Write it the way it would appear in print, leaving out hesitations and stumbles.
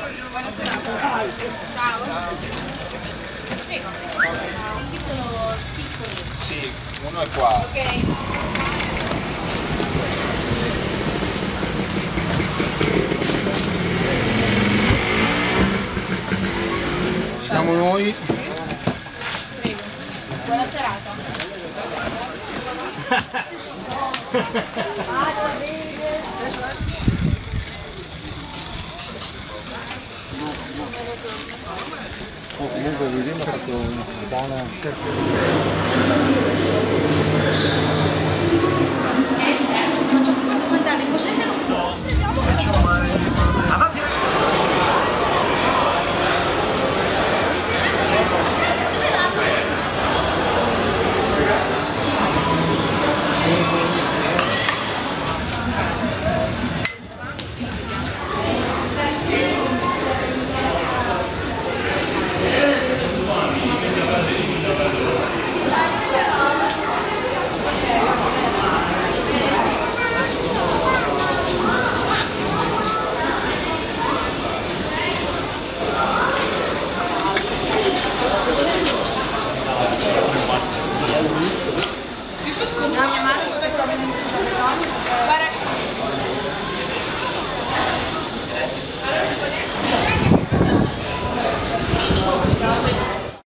Buona serata. Ciao. Prego. Qui sono piccoli. Sì, uno è qua. Ok. Siamo noi. Prego. Buona serata. Comunque vediamo, ha fatto una puttana. Facciamo come domandare, cos'è che non